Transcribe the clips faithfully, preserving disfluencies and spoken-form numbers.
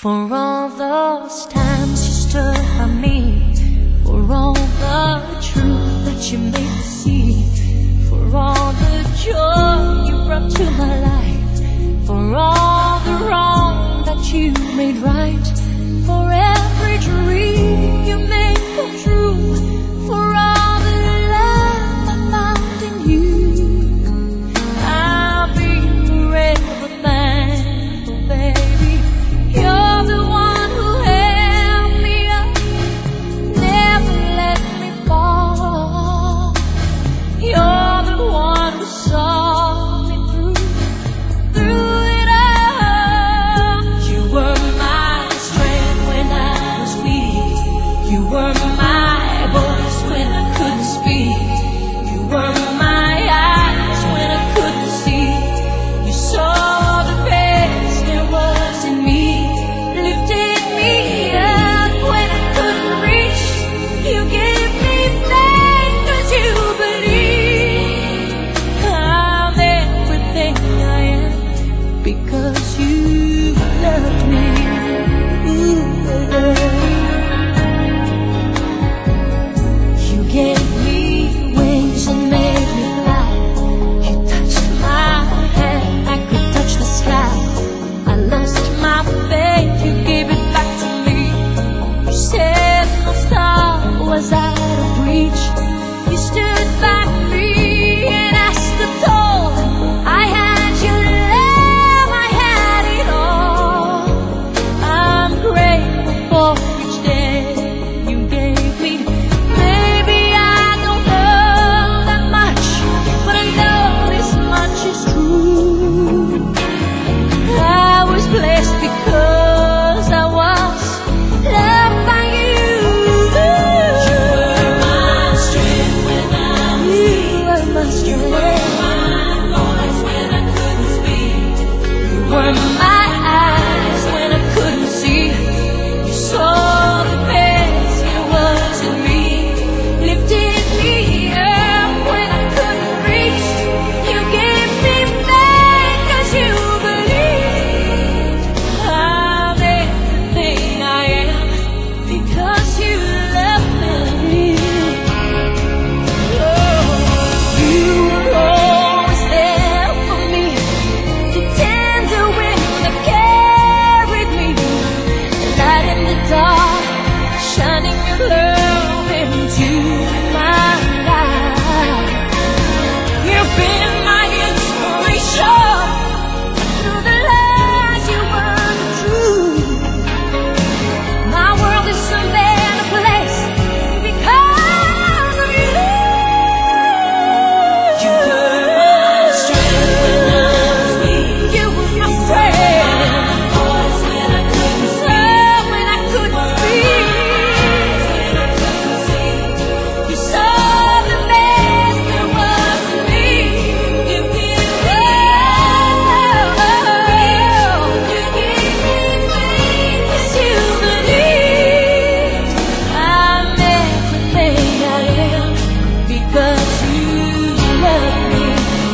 For all those times you stood by me, for all the truth that you made me see, for all the joy you brought to my life, for all the wrong that you made right, for every dream you made come true, for all the love I found in you, I'll be forever thankful, baby. You're the one who held me up, never let me fall. You're the one who saw me through, through it all. You were my strength when I was weak. You were my voice when I couldn't speak. You were my eyes when I couldn't see. You saw the best there was in me, lifted me up when I couldn't reach. You gave me faith 'cause you believe I'm everything I am because you love me. Ooh, you gave me wings and made me fly. You touched my hand, I could touch the sky. I lost my faith, you gave it back to me. You said no star was out of reach. You stood by me and I stood tall. I had your love, I had it all. I'm grateful for each day you gave me. Maybe I don't know that much, but I know this much is true. I was blessed because I was loved by you. You were my strength when I was weak. You were my strength. You were my voice when I couldn't speak. You were my eyes when I couldn't see. You saw the best there was in me, lifted me up when I couldn't reach. You gave me faith 'cause you believed I'm everything I am because you love me. Oh, you were always there for me, the tender wind that carried me, the light in the dark, shining your love into my life. You've been my inspiration through the lies you weren't true. My world is a better place because of you. You were my strength when I was weak. You were my strength. Voice when I couldn't speak. When I couldn't speak. When I couldn't see. You saw the best there was in me. You gave me love. You gave me faith 'cause you believed I'm everything I am because you love me.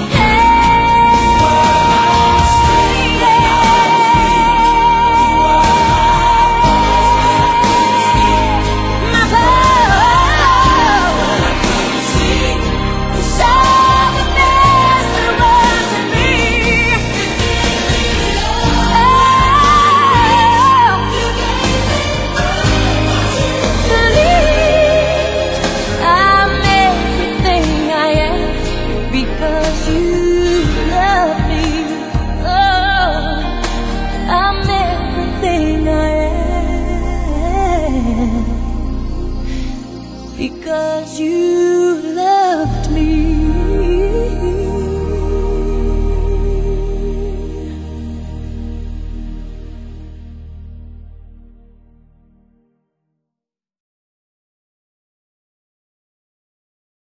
My love, you saw the best there was in me. Believe I'm everything I am because you love me. Oh, I'm everything I am because you